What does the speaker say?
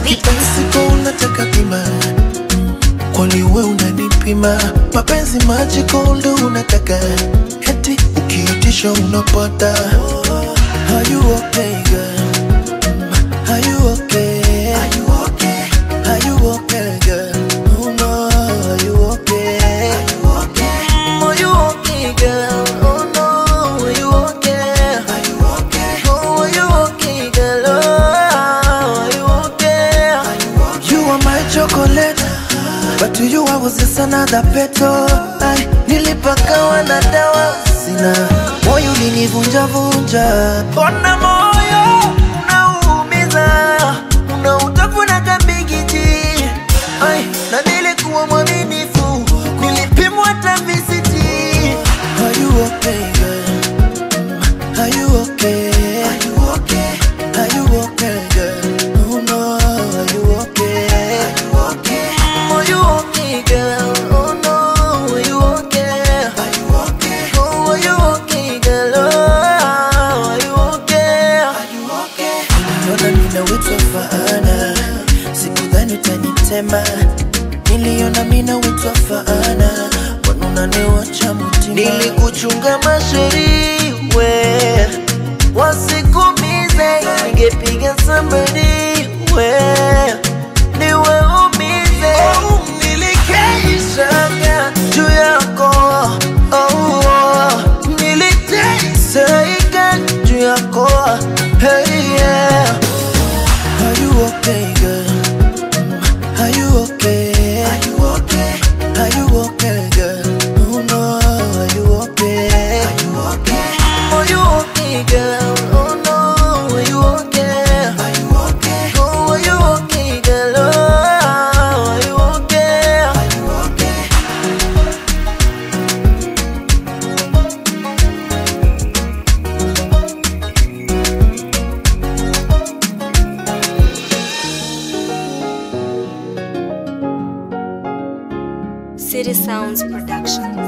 Kipenzi kwa unataka pima, kwani we unanipima? Mapenzi magical ndo unataka, eti ukiitisha unapata. Are you okay girl? Are you okay? Are you okay? Are you okay girl? Oh no, are you okay? Are you okay? Are you okay girl? Oh no, are you okay? Are you okay? Oh, are you okay girl? Oh, are you okay? Are you okay? You are my chocolate, but to you I was just another petal. Ay, nilipakawa na dawa sina, moyo ulinivunja vunja. Ona moyo unaumiza, unautafuna kabigiji. Ay, na nilikuwa mwaminifu, nilipimwa hata visiti. Are you okay girl? Are you okay? Are you okay? Are you okay girl? Oh no, are you okay? Are you okay? Are you okay girl? Oh no, are you okay? Are you okay? Oh, are you okay girl? Oh, are you okay? Are you okay? Niliona ninawitwa faana, sikudhani utanitema. Niliona mina witwa faana, mbona unaniwacha mutima? Nilikuchunga masheri we, wasikumize, ningepiga somebody we, niwe umize. Nilikeisha juu yako, niliteseka juu yako. Hey yeah. Are you okay girl? Are you okay? Are you okay? Are you okay girl? Oh no, are you okay? Are you okay? Are you okay girl? Oh no, are you okay? Are you okay? Oh, are you okay girl? Oh, are you okay? Are you okay? City Sounds Production.